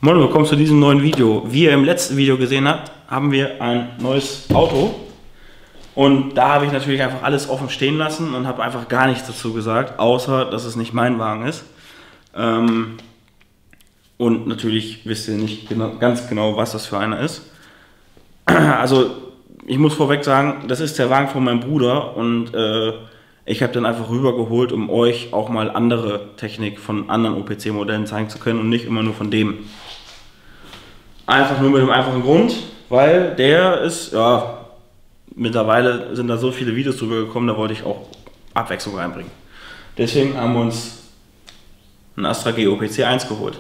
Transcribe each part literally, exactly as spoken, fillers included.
Moin, willkommen zu diesem neuen Video. Wie ihr im letzten Video gesehen habt, haben wir ein neues Auto. Und da habe ich natürlich einfach alles offen stehen lassen und habe einfach gar nichts dazu gesagt, außer dass es nicht mein Wagen ist. Ähm, und natürlich wisst ihr nicht genau, ganz genau, was das für einer ist. Also ich muss vorweg sagen, das ist der Wagen von meinem Bruder und äh, ich habe dann einfach rübergeholt, um euch auch mal andere Technik von anderen O P C-Modellen zeigen zu können und nicht immer nur von dem. Einfach nur mit dem einfachen Grund, weil der ist, ja, mittlerweile sind da so viele Videos drüber gekommen, da wollte ich auch Abwechslung reinbringen. Deswegen haben wir uns einen Astra G O P C eins geholt.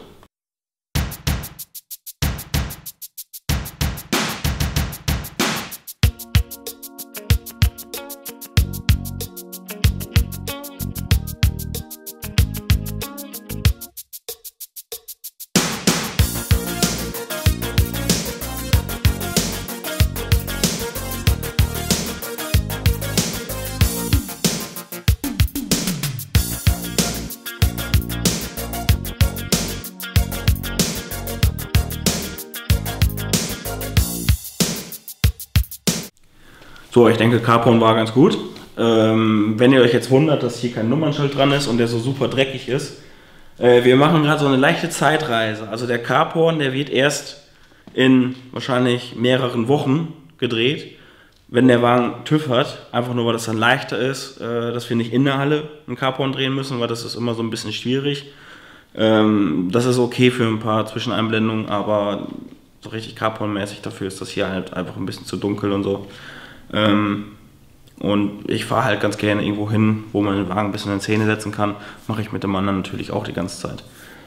So, ich denke, Carporn war ganz gut. Ähm, wenn ihr euch jetzt wundert, dass hier kein Nummernschild dran ist und der so super dreckig ist, äh, wir machen gerade so eine leichte Zeitreise. Also der Carporn, der wird erst in wahrscheinlich mehreren Wochen gedreht, wenn der Wagen TÜV hat. Einfach nur, weil das dann leichter ist, äh, dass wir nicht in der Halle einen Carporn drehen müssen, weil das ist immer so ein bisschen schwierig. Ähm, das ist okay für ein paar Zwischeneinblendungen, aber so richtig Carporn-mäßig dafür ist das hier halt einfach ein bisschen zu dunkel und so. Ähm, und ich fahre halt ganz gerne irgendwo hin, wo man den Wagen ein bisschen in Szene setzen kann. Mache ich mit dem anderen natürlich auch die ganze Zeit.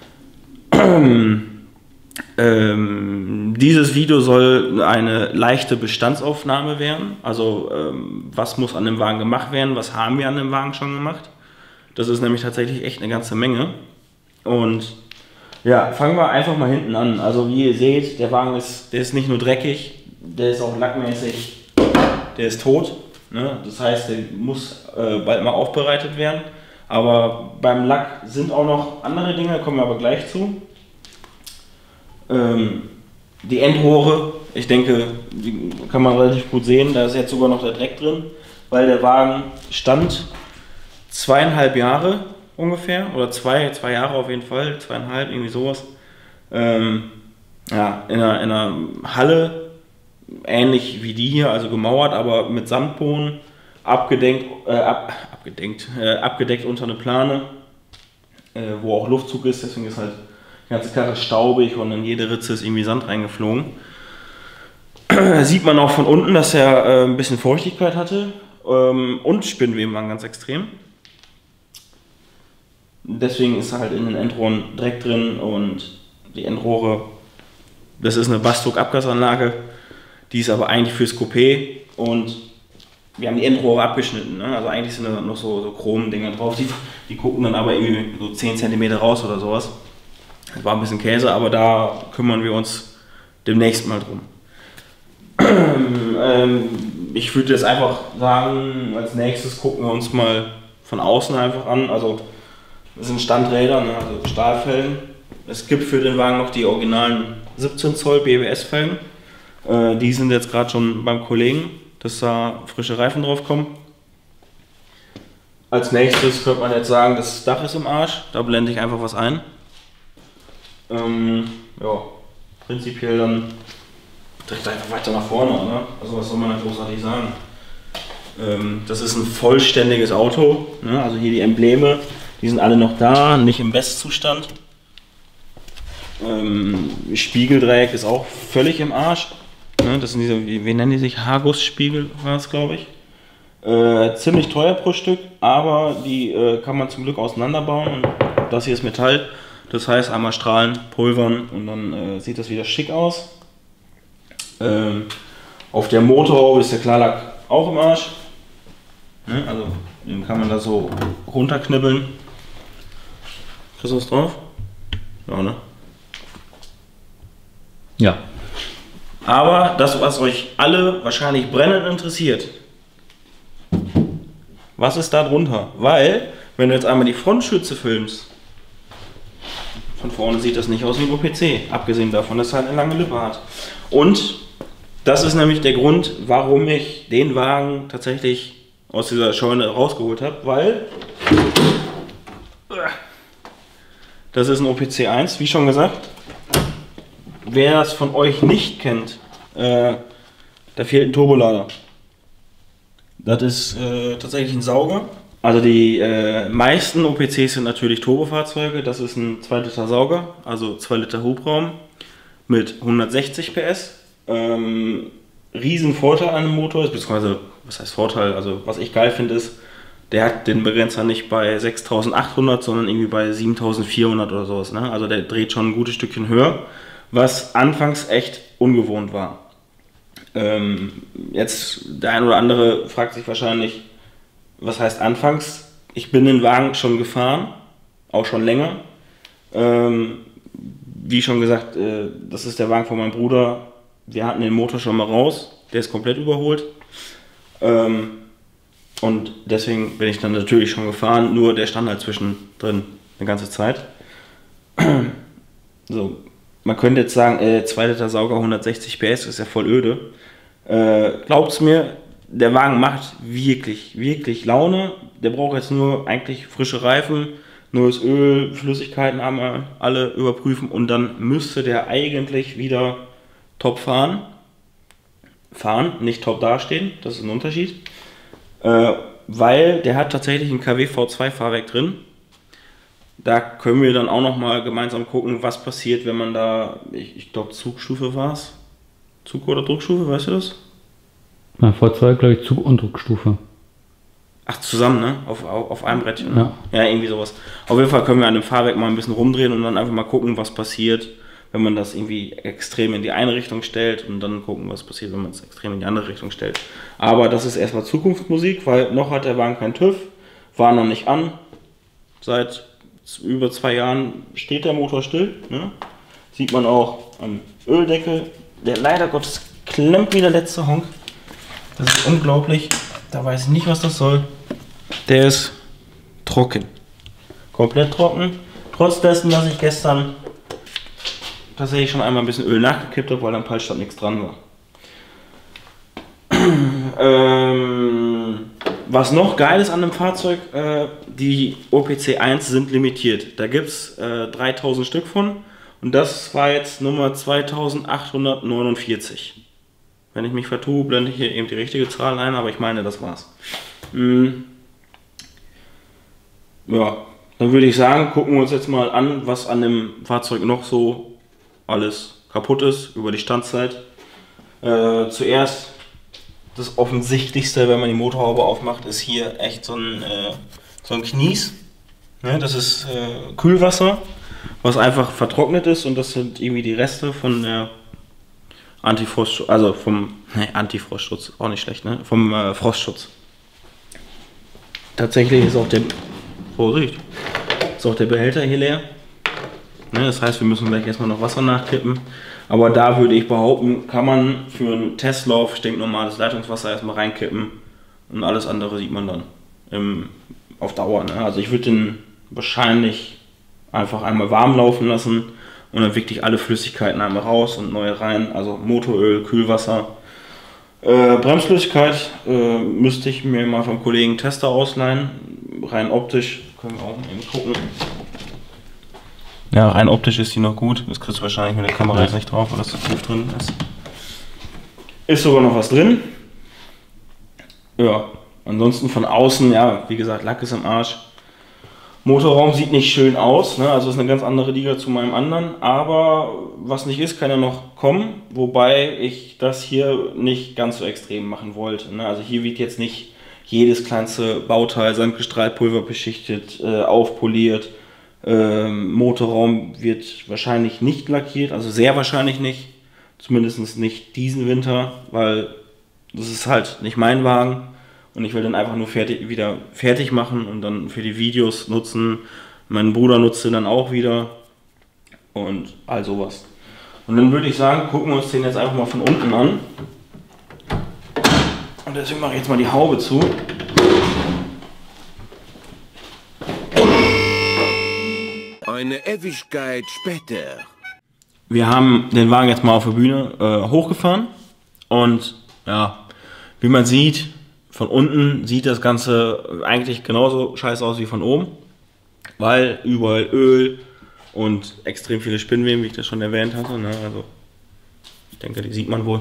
ähm, dieses Video soll eine leichte Bestandsaufnahme werden. Also ähm, was muss an dem Wagen gemacht werden, was haben wir an dem Wagen schon gemacht. Das ist nämlich tatsächlich echt eine ganze Menge. Und ja, fangen wir einfach mal hinten an. Also wie ihr seht, der Wagen ist, der ist nicht nur dreckig, der ist auch lackmäßig. Der ist tot, ne? Das heißt, der muss äh, bald mal aufbereitet werden. Aber beim Lack sind auch noch andere Dinge, kommen wir aber gleich zu. Ähm, die Endrohre, ich denke, die kann man relativ gut sehen, da ist jetzt sogar noch der Dreck drin, weil der Wagen stand zweieinhalb Jahre ungefähr, oder zwei, zwei Jahre auf jeden Fall, zweieinhalb, irgendwie sowas. Ähm, ja, in einer, in einer Halle. Ähnlich wie die hier, also gemauert, aber mit Sandboden, abgedeckt, äh, ab, abgedeckt, äh, abgedeckt unter eine Plane, äh, wo auch Luftzug ist, deswegen ist halt die ganze Karre staubig und in jede Ritze ist irgendwie Sand reingeflogen. Sieht man auch von unten, dass er äh, ein bisschen Feuchtigkeit hatte ähm, und Spinnweben waren ganz extrem. Deswegen ist halt in den Endrohren Dreck drin und die Endrohre, das ist eine Bassdruck-Abgasanlage. Die ist aber eigentlich fürs Coupé und wir haben die Endrohre abgeschnitten. Ne? Also eigentlich sind da noch so, so Chrom-Dinger drauf, die, die gucken dann aber irgendwie so zehn Zentimeter raus oder sowas. Das war ein bisschen Käse, aber da kümmern wir uns demnächst mal drum. ähm, ich würde jetzt einfach sagen, als nächstes gucken wir uns mal von außen einfach an. Also das sind Standräder, ne? Also Stahlfelgen. Es gibt für den Wagen noch die originalen siebzehn Zoll B W S-Felgen. Die sind jetzt gerade schon beim Kollegen, dass da frische Reifen drauf kommen. Als nächstes könnte man jetzt sagen, das Dach ist im Arsch, da blende ich einfach was ein. Ähm, ja, prinzipiell dann direkt einfach weiter nach vorne, ne? Also was soll man da großartig sagen? Ähm, das ist ein vollständiges Auto, ne? Also hier die Embleme, die sind alle noch da, nicht im Bestzustand. Ähm, Spiegeldreieck ist auch völlig im Arsch. Das sind diese, wie, wie nennen die sich? Haargussspiegel war es, glaube ich. Äh, ziemlich teuer pro Stück, aber die äh, kann man zum Glück auseinanderbauen. Und das hier ist Metall, das heißt einmal strahlen, pulvern und dann äh, sieht das wieder schick aus. Ähm, auf der Motorhaube ist der Klarlack auch im Arsch. Ne? Also den kann man da so runterknibbeln. Kriegst du was drauf? Ja, ne? Ja. Aber das, was euch alle wahrscheinlich brennend interessiert, was ist da drunter? Weil, wenn du jetzt einmal die Frontschütze filmst, Von vorne sieht das nicht aus wie ein O P C, abgesehen davon, dass er halt eine lange Lippe hat. Und das ist nämlich der Grund, warum ich den Wagen tatsächlich aus dieser Scheune rausgeholt habe, weil das ist ein O P C eins, wie schon gesagt. Wer es von euch nicht kennt, äh, da fehlt ein Turbolader. Das ist äh, tatsächlich ein Sauger. Also die äh, meisten O P Cs sind natürlich Turbofahrzeuge. Das ist ein zwei Liter Sauger, also zwei Liter Hubraum mit hundertsechzig P S. Ähm, riesen Vorteil an dem Motor ist, beziehungsweise, was heißt Vorteil, also was ich geil finde ist, der hat den Begrenzer nicht bei sechstausendachthundert, sondern irgendwie bei siebentausendvierhundert oder sowas. Ne? Also der dreht schon ein gutes Stückchen höher, was anfangs echt ungewohnt war. Ähm, jetzt der ein oder andere fragt sich wahrscheinlich, was heißt anfangs? Ich bin den Wagen schon gefahren, auch schon länger. Ähm, wie schon gesagt, äh, das ist der Wagen von meinem Bruder. Wir hatten den Motor schon mal raus, der ist komplett überholt. Ähm, und deswegen bin ich dann natürlich schon gefahren, nur der stand halt zwischendrin eine ganze Zeit. So, man könnte jetzt sagen, äh, zwei Liter Sauger, hundertsechzig P S, ist ja voll öde. Äh, glaubt's mir, der Wagen macht wirklich, wirklich Laune. Der braucht jetzt nur eigentlich frische Reifen, neues Öl, Flüssigkeiten einmal alle überprüfen und dann müsste der eigentlich wieder top fahren. Fahren, nicht top dastehen, das ist ein Unterschied. Äh, weil der hat tatsächlich ein K W V zwei Fahrwerk drin. Da können wir dann auch nochmal gemeinsam gucken, was passiert, wenn man da, ich, ich glaube Zugstufe war es. Zug- oder Druckstufe, weißt du das? Bei V zwei glaube ich Zug- und Druckstufe. Ach, zusammen, ne? Auf, auf, auf einem Brettchen. Ja. Ja, irgendwie sowas. Auf jeden Fall können wir an dem Fahrwerk mal ein bisschen rumdrehen und dann einfach mal gucken, was passiert, wenn man das irgendwie extrem in die eine Richtung stellt und dann gucken, was passiert, wenn man es extrem in die andere Richtung stellt. Aber das ist erstmal Zukunftsmusik, weil noch hat der Wagen keinen TÜV, war noch nicht an. Seit über zwei Jahren steht der Motor still. Ne? Sieht man auch am Öldeckel. Der leider Gottes klemmt wie der letzte Honk. Das ist unglaublich. Da weiß ich nicht, was das soll. Der ist trocken. Komplett trocken. Trotz dessen, dass ich gestern tatsächlich schon einmal ein bisschen Öl nachgekippt habe, weil am Peilstab nichts dran war. ähm, was noch geil ist an dem Fahrzeug, äh, die O P C eins sind limitiert. Da gibt es äh, dreitausend Stück von und das war jetzt Nummer zweitausendachthundertneunundvierzig. Wenn ich mich vertue, blende ich hier eben die richtige Zahl ein, aber ich meine, das war's. Mhm. Ja, dann würde ich sagen, gucken wir uns jetzt mal an, was an dem Fahrzeug noch so alles kaputt ist über die Standzeit. Äh, zuerst das Offensichtlichste, wenn man die Motorhaube aufmacht, ist hier echt so ein, äh, so ein Knies. Ne, das ist äh, Kühlwasser, was einfach vertrocknet ist und das sind irgendwie die Reste von der Antifrostschutz, also vom ne, Antifrostschutz, auch nicht schlecht, ne? Vom äh, Frostschutz. Tatsächlich ist auch der Vorsicht, ist auch der Behälter hier leer. Ne, das heißt, wir müssen gleich erstmal noch Wasser nachkippen. Aber da würde ich behaupten, kann man für einen Testlauf stinknormales Leitungswasser erstmal reinkippen und alles andere sieht man dann im, auf Dauer. Ne? Also ich würde den wahrscheinlich einfach einmal warm laufen lassen und dann wirklich alle Flüssigkeiten einmal raus und neue rein. Also Motoröl, Kühlwasser. Äh, Bremsflüssigkeit äh, müsste ich mir mal vom Kollegen Tester ausleihen. Rein optisch können wir auch eben gucken. Ja, rein optisch ist die noch gut. Das kriegst du wahrscheinlich mit der Kamera jetzt nicht drauf, weil das zu tief drin ist. Ist sogar noch was drin. Ja, ansonsten von außen, ja, wie gesagt, Lack ist im Arsch. Motorraum sieht nicht schön aus, ne? Also ist eine ganz andere Liga zu meinem anderen. Aber was nicht ist, kann ja noch kommen. Wobei ich das hier nicht ganz so extrem machen wollte. Ne? Also hier wird jetzt nicht jedes kleinste Bauteil Sandgestrahlt, pulverbeschichtet, äh, aufpoliert. Ähm, Motorraum wird wahrscheinlich nicht lackiert, also sehr wahrscheinlich nicht, zumindest nicht diesen Winter, weil das ist halt nicht mein Wagen und ich will den einfach nur fertig, wieder fertig machen und dann für die Videos nutzen. Mein Bruder nutzt den dann auch wieder und all sowas. Und dann würde ich sagen, gucken wir uns den jetzt einfach mal von unten an. Und deswegen mache ich jetzt mal die Haube zu. Eine Ewigkeit später. Wir haben den Wagen jetzt mal auf der Bühne äh, hochgefahren und ja, wie man sieht, von unten sieht das Ganze eigentlich genauso scheiße aus wie von oben, weil überall Öl und extrem viele Spinnweben, wie ich das schon erwähnt hatte, ne? Also ich denke, die sieht man wohl.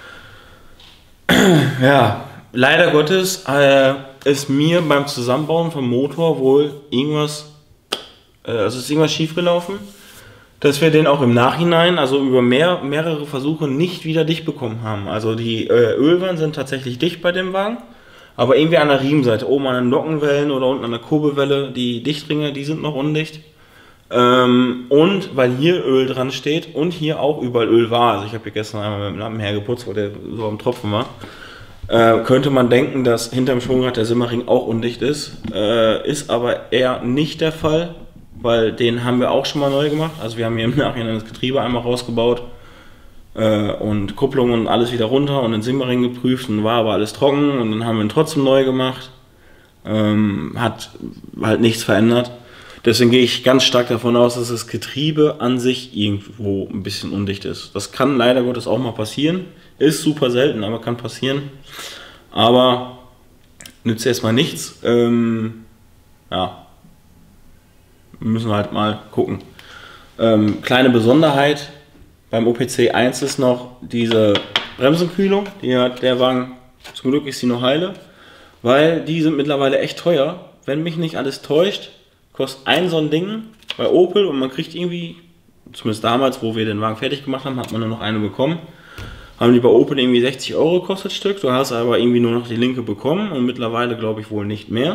Ja, leider Gottes äh, ist mir beim Zusammenbauen vom Motor wohl irgendwas, äh, also ist irgendwas schief gelaufen, dass wir den auch im Nachhinein, also über mehr, mehrere Versuche nicht wieder dicht bekommen haben. Also die äh, Ölwannen sind tatsächlich dicht bei dem Wagen, aber irgendwie an der Riemenseite, oben an den Nockenwellen oder unten an der Kurbelwelle, die Dichtringe, die sind noch undicht. Ähm, und weil hier Öl dran steht und hier auch überall Öl war, also ich habe hier gestern einmal mit dem Lappen hergeputzt, weil der so am Tropfen war, äh, könnte man denken, dass hinterm Schwungrad der Simmerring auch undicht ist, äh, ist aber eher nicht der Fall. Weil den haben wir auch schon mal neu gemacht. Also wir haben hier im Nachhinein das Getriebe einmal rausgebaut äh, und Kupplung und alles wieder runter und den Simmerring geprüft und war aber alles trocken und dann haben wir ihn trotzdem neu gemacht. Ähm, hat halt nichts verändert. Deswegen gehe ich ganz stark davon aus, dass das Getriebe an sich irgendwo ein bisschen undicht ist. Das kann leider Gottes auch mal passieren. Ist super selten, aber kann passieren. Aber nützt erstmal nichts. Ähm, ja. Müssen wir halt mal gucken. Ähm, kleine Besonderheit beim O P C eins ist noch diese Bremsenkühlung. Die hat der Wagen, zum Glück ist sie noch heile, weil die sind mittlerweile echt teuer. Wenn mich nicht alles täuscht, kostet ein so ein Ding bei Opel und man kriegt irgendwie, zumindest damals, wo wir den Wagen fertig gemacht haben, hat man nur noch eine bekommen. Haben die bei Opel irgendwie sechzig Euro gekostet Stück. Du hast aber irgendwie nur noch die linke bekommen und mittlerweile glaube ich wohl nicht mehr.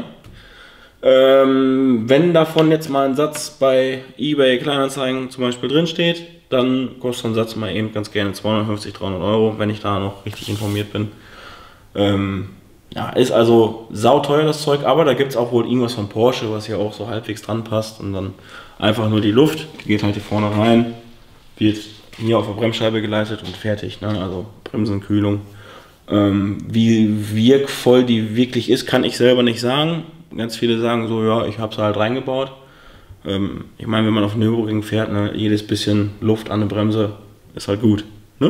Ähm, wenn davon jetzt mal ein Satz bei eBay Kleinanzeigen zum Beispiel drin steht, dann kostet ein Satz mal eben ganz gerne zweihundertfünfzig, dreihundert Euro, wenn ich da noch richtig informiert bin. Ähm, ja, ist also sauteuer das Zeug, aber da gibt es auch wohl irgendwas von Porsche, was hier auch so halbwegs dran passt und dann einfach nur die Luft, die geht halt hier vorne rein, wird hier auf der Bremsscheibe geleitet und fertig, ne? Also Bremsenkühlung. Ähm, wie wirkvoll die wirklich ist, kann ich selber nicht sagen. Ganz viele sagen so, ja, ich habe es halt reingebaut. Ähm, ich meine, wenn man auf Nürburgring fährt, ne, jedes bisschen Luft an der Bremse ist halt gut. Ne?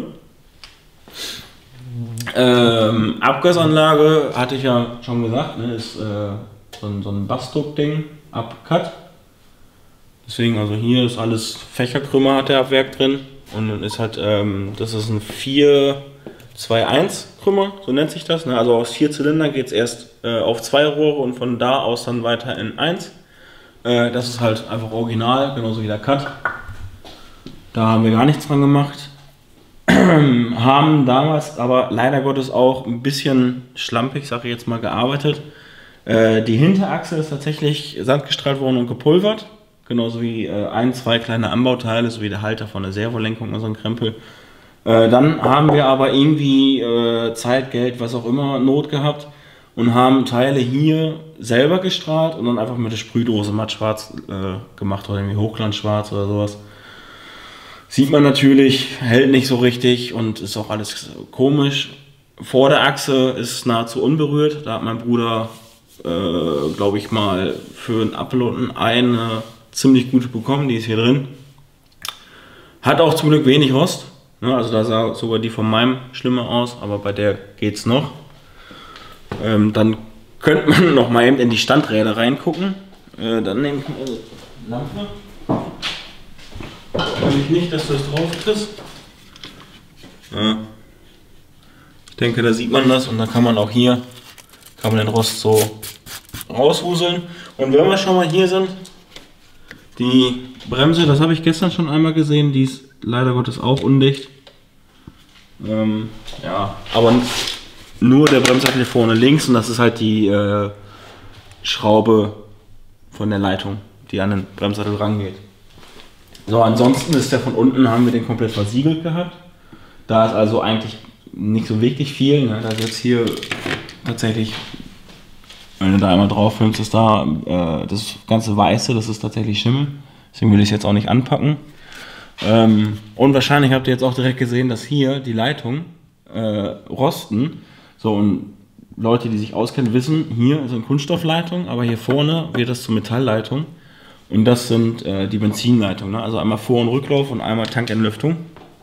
Ähm, Abgasanlage, hatte ich ja schon gesagt, ne, ist äh, so ein, so ein Bassdruck-Ding, Abcut. Deswegen, also hier ist alles Fächerkrümmer, hat der ab Werk drin. Und dann ist halt, ähm, das ist ein vier zwei eins Krümmer, so nennt sich das. Ne? Also aus vier Zylindern geht es erst äh, auf zwei Rohre und von da aus dann weiter in eins. Äh, das ist halt einfach original, genauso wie der Cut. Da haben wir gar nichts dran gemacht. Haben damals aber leider Gottes auch ein bisschen schlampig, sage ich jetzt mal, gearbeitet. Äh, die Hinterachse ist tatsächlich sandgestrahlt worden und gepulvert. Genauso wie äh, ein, zwei kleine Anbauteile, sowie der Halter von der Servolenkung und so ein Krempel. Äh, dann haben wir aber irgendwie äh, Zeit, Geld, was auch immer, Not gehabt und haben Teile hier selber gestrahlt und dann einfach mit der Sprühdose matt schwarz äh, gemacht oder irgendwie Hochglanzschwarz oder sowas. Sieht man natürlich, hält nicht so richtig und ist auch alles komisch. Vor der Achse ist nahezu unberührt. Da hat mein Bruder, äh, glaube ich mal, für einen Apfel und ein Ei eine ziemlich gute bekommen. Die ist hier drin. Hat auch zum Glück wenig Rost. Ne? Also da sah sogar die von meinem schlimmer aus, aber bei der geht's noch. Ähm, dann könnte man noch mal eben in die Standräder reingucken. Äh, dann nehme ich mal die Lampe. Will ich nicht, dass du es drauf kriegst. Ja. Ich denke, da sieht man das und da kann man auch hier kann man den Rost so raushuseln. Und wenn wir schon mal hier sind, die Bremse, das habe ich gestern schon einmal gesehen, die ist leider Gottes auch undicht. Ähm, ja, aber nur der Bremssattel vorne links und das ist halt die äh, Schraube von der Leitung, die an den Bremssattel rangeht. So, ansonsten ist der von unten, haben wir den komplett versiegelt gehabt. Da ist also eigentlich nicht so wirklich viel. Ne? Da ist jetzt hier tatsächlich, wenn du da einmal drauf filmst, ist da äh, das ganze Weiße, das ist tatsächlich Schimmel. Deswegen will ich es jetzt auch nicht anpacken. Ähm, und wahrscheinlich habt ihr jetzt auch direkt gesehen, dass hier die Leitungen äh, rosten. So, und Leute, die sich auskennen, wissen, hier ist eine Kunststoffleitung, aber hier vorne wird das zur Metallleitung. Und das sind äh, die Benzinleitungen, ne? Also einmal Vor- und Rücklauf und einmal Tankentlüftung.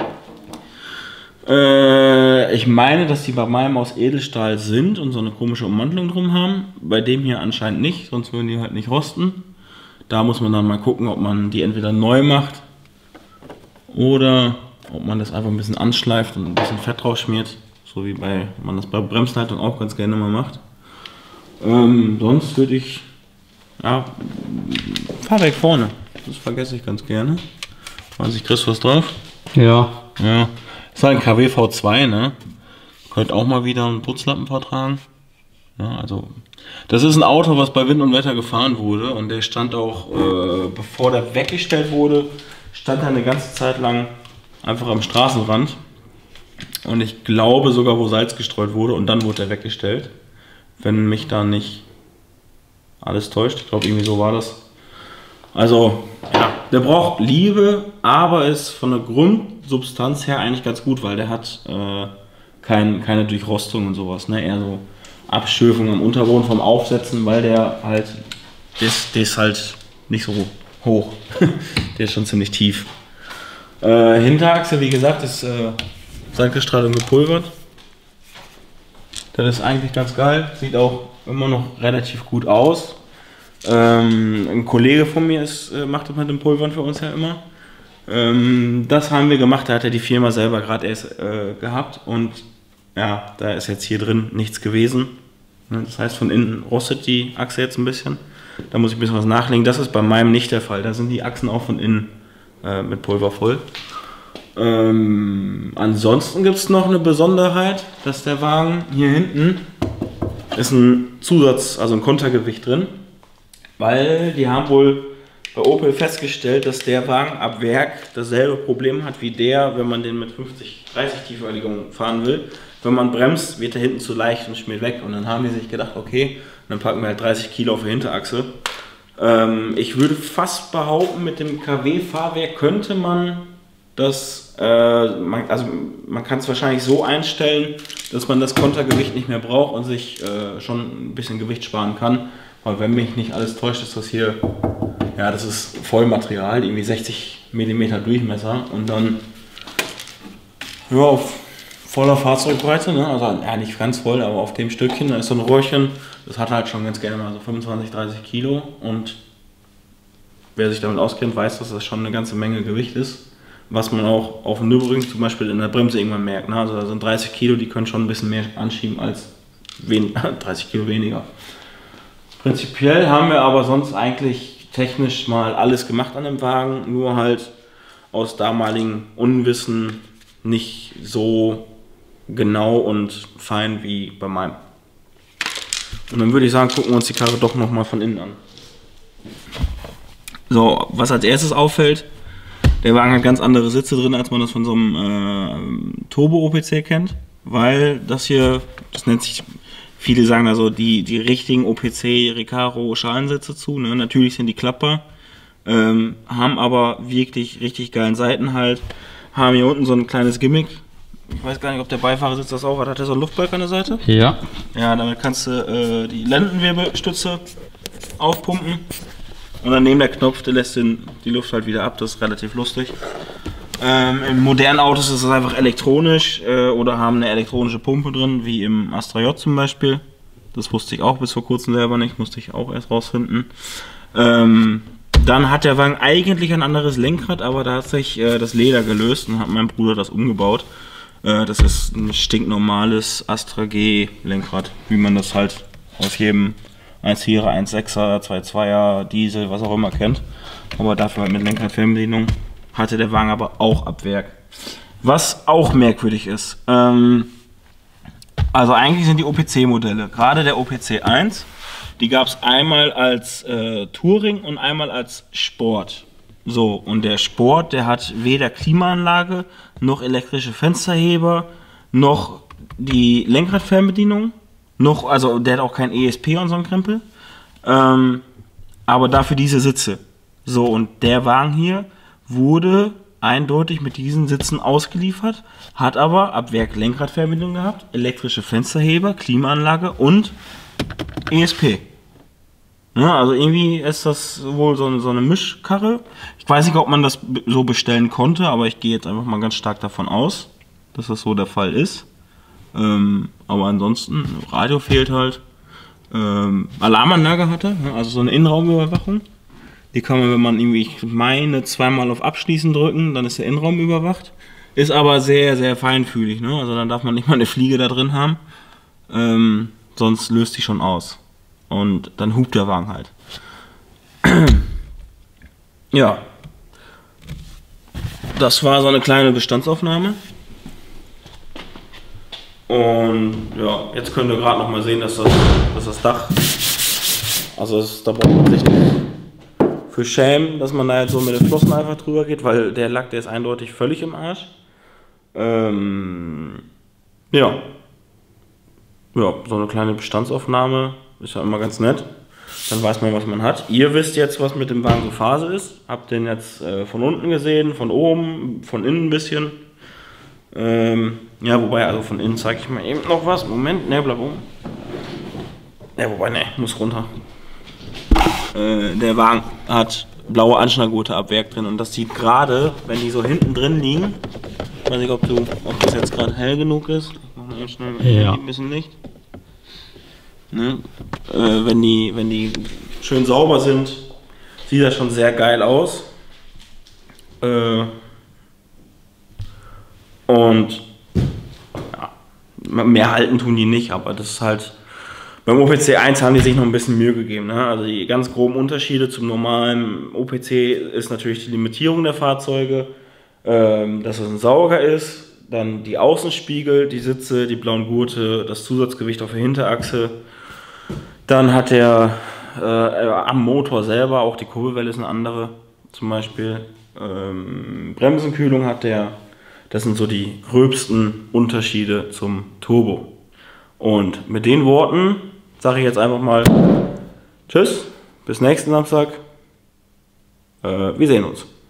Äh, ich meine, dass die bei meinem aus Edelstahl sind und so eine komische Ummantelung drum haben. Bei dem hier anscheinend nicht, sonst würden die halt nicht rosten. Da muss man dann mal gucken, ob man die entweder neu macht oder ob man das einfach ein bisschen anschleift und ein bisschen Fett drauf schmiert. So wie bei, man das bei Bremsleitung auch ganz gerne mal macht. Ähm, sonst würde ich, ja, Fahrwerk vorne. Das vergesse ich ganz gerne. Weiß ich, kriegst du was drauf? Ja. Ja. Das ist halt ein K W V zwei, ne? Könnte auch mal wieder einen Putzlappen vertragen. Ja, also, das ist ein Auto, was bei Wind und Wetter gefahren wurde. Und der stand auch, äh, bevor der weggestellt wurde, stand er eine ganze Zeit lang einfach am Straßenrand. Und ich glaube sogar, wo Salz gestreut wurde. Und dann wurde er weggestellt. Wenn mich da nicht alles täuscht. Ich glaube, irgendwie so war das. Also, ja, der braucht Liebe, aber ist von der Grundsubstanz her eigentlich ganz gut, weil der hat äh, kein, keine Durchrostung und sowas, ne? Eher so Abschürfung am Unterboden vom Aufsetzen, weil der halt, der ist, der ist halt nicht so hoch. Der ist schon ziemlich tief. Äh, Hinterachse, wie gesagt, ist äh, Seitenstrahlung gepulvert. Das ist eigentlich ganz geil, sieht auch immer noch relativ gut aus. Ähm, ein Kollege von mir ist, äh, macht das mit dem Pulvern für uns ja immer. Ähm, das haben wir gemacht, da hat er die Firma selber gerade erst äh, gehabt und ja, da ist jetzt hier drin nichts gewesen. Das heißt, von innen rostet die Achse jetzt ein bisschen. Da muss ich ein bisschen was nachlegen. Das ist bei meinem nicht der Fall. Da sind die Achsen auch von innen äh, mit Pulver voll. Ähm, ansonsten gibt es noch eine Besonderheit, dass der Wagen hier hinten ist ein Zusatz, also ein Kontergewicht drin. Weil die haben wohl bei Opel festgestellt, dass der Wagen ab Werk dasselbe Problem hat wie der, wenn man den mit fünfzig dreißig Tiefenverlegung fahren will. Wenn man bremst, wird der hinten zu leicht und schmiert weg. Und dann haben die sich gedacht, okay, dann packen wir halt dreißig Kilo auf die Hinterachse. Ähm, ich würde fast behaupten, mit dem K W-Fahrwerk könnte man das, äh, man, also man kann es wahrscheinlich so einstellen, dass man das Kontergewicht nicht mehr braucht und sich äh, schon ein bisschen Gewicht sparen kann. Aber wenn mich nicht alles täuscht, ist das hier, ja, das ist Vollmaterial, irgendwie sechzig Millimeter Durchmesser und dann, ja, auf voller Fahrzeugbreite, ne? Also ja, nicht ganz voll, aber auf dem Stückchen, da ist so ein Rohrchen, das hat halt schon ganz gerne mal so fünfundzwanzig, dreißig Kilo und wer sich damit auskennt, weiß, dass das schon eine ganze Menge Gewicht ist, was man auch auf dem Nürburgring zum Beispiel in der Bremse irgendwann merkt, ne? Also da sind dreißig Kilo, die können schon ein bisschen mehr anschieben als wen dreißig Kilo weniger. Prinzipiell haben wir aber sonst eigentlich technisch mal alles gemacht an dem Wagen, nur halt aus damaligem Unwissen nicht so genau und fein wie bei meinem. Und dann würde ich sagen, gucken wir uns die Karre doch nochmal von innen an. So, was als erstes auffällt, der Wagen hat ganz andere Sitze drin, als man das von so einem äh, Turbo-O P C kennt, weil das hier, das nennt sich, viele sagen also die, die richtigen O P C Recaro Schalensitze zu, ne? Natürlich sind die klappbar, ähm, haben aber wirklich richtig geilen Seitenhalt, haben hier unten so ein kleines Gimmick. Ich weiß gar nicht, ob der Beifahrersitz das auch hat. Hat er so einen Luftbalg an der Seite? Ja. Ja, damit kannst du äh, die Lendenwirbelstütze aufpumpen. Und dann neben der Knopf, der lässt den, die Luft halt wieder ab. Das ist relativ lustig. Ähm, in modernen Autos ist es einfach elektronisch äh, oder haben eine elektronische Pumpe drin, wie im Astra J zum Beispiel. Das wusste ich auch bis vor kurzem selber nicht, musste ich auch erst rausfinden. Ähm, Dann hat der Wagen eigentlich ein anderes Lenkrad, aber da hat sich äh, das Leder gelöst und hat mein Bruder das umgebaut. Äh, das ist ein stinknormales Astra G Lenkrad, wie man das halt aus jedem eins Vierer, eins Sechser, zwei Zweier, Diesel, was auch immer kennt. Aber dafür halt mit Lenkrad-Fernbedienung. Hatte der Wagen aber auch ab Werk. Was auch merkwürdig ist. Ähm, also eigentlich sind die O P C-Modelle, gerade der O P C eins, die gab es einmal als äh, Touring und einmal als Sport. So, und der Sport, der hat weder Klimaanlage, noch elektrische Fensterheber, noch die Lenkradfernbedienung, noch, also der hat auch kein E S P und so ein Krempel. Ähm, aber dafür diese Sitze. So, und der Wagen hier wurde eindeutig mit diesen Sitzen ausgeliefert, hat aber ab Werk Lenkradfernbedienung gehabt, elektrische Fensterheber, Klimaanlage und E S P. Ja, also irgendwie ist das wohl so eine, so eine Mischkarre. Ich weiß nicht, ob man das so bestellen konnte, aber ich gehe jetzt einfach mal ganz stark davon aus, dass das so der Fall ist. Ähm, aber ansonsten, Radio fehlt halt. Ähm, Alarmanlage hat er, also so eine Innenraumüberwachung. Die kann man, wenn man irgendwie, ich meine, zweimal auf Abschließen drücken, dann ist der Innenraum überwacht. Ist aber sehr, sehr feinfühlig, ne? Also dann darf man nicht mal eine Fliege da drin haben. Ähm, sonst löst die schon aus. Und dann hupt der Wagen halt. Ja. Das war so eine kleine Bestandsaufnahme. Und ja, jetzt könnt ihr gerade noch mal sehen, dass das, dass das Dach, also das, da braucht man sich nicht für schämen, dass man da jetzt so mit den Flossen einfach drüber geht, weil der Lack, der ist eindeutig völlig im Arsch. Ähm, ja. Ja, so eine kleine Bestandsaufnahme ist ja immer ganz nett. Dann weiß man, was man hat. Ihr wisst jetzt, was mit dem Wagen so Phase ist. Habt den jetzt äh, von unten gesehen, von oben, von innen ein bisschen. Ähm, ja, wobei, also von innen zeige ich mal eben noch was. Moment, ne, bleib oben. Ja, wobei, ne, muss runter. Äh, der Wagen hat blaue Anschnallgurte ab Werk drin und das sieht gerade, wenn die so hinten drin liegen, ich weiß nicht, ob, du, ob das jetzt gerade hell genug ist. Ich mach mal eben schnell ja. ein bisschen Licht. Ne? Äh, wenn, die, wenn die schön sauber sind, sieht das schon sehr geil aus. Äh, und ja, mehr halten tun die nicht, aber das ist halt, beim O P C eins haben die sich noch ein bisschen Mühe gegeben. Ne? Also die ganz groben Unterschiede zum normalen O P C ist natürlich die Limitierung der Fahrzeuge, ähm, dass es ein Sauger ist, dann die Außenspiegel, die Sitze, die blauen Gurte, das Zusatzgewicht auf der Hinterachse. Dann hat er äh, am Motor selber, auch die Kurbelwelle ist eine andere, zum Beispiel ähm, Bremsenkühlung hat der. Das sind so die gröbsten Unterschiede zum Turbo. Und mit den Worten sage ich jetzt einfach mal Tschüss, bis nächsten Samstag. Äh, wir sehen uns.